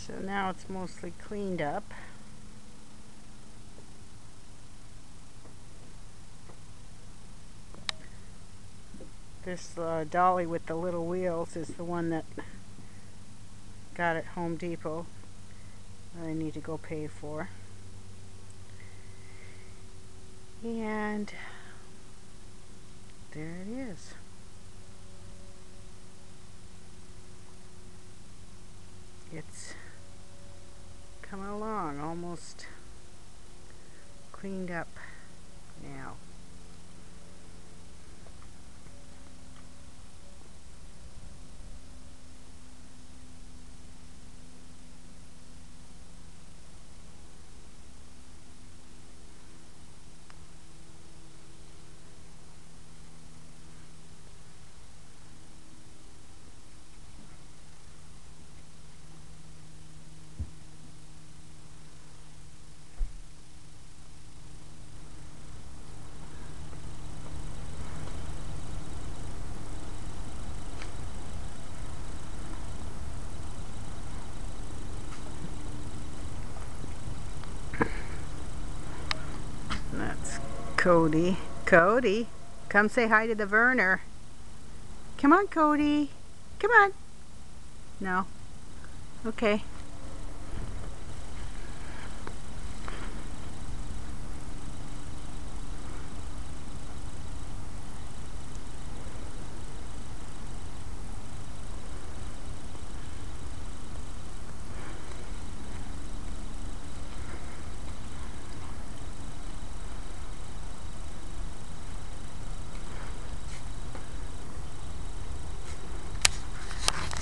So now it's mostly cleaned up. This dolly with the little wheels is the one that got at Home Depot. I need to go pay for. And there it is. It's coming along, almost cleaned up now. That's Cody. Cody, come say hi to the Verner. Come on, Cody. Come on. No. Okay.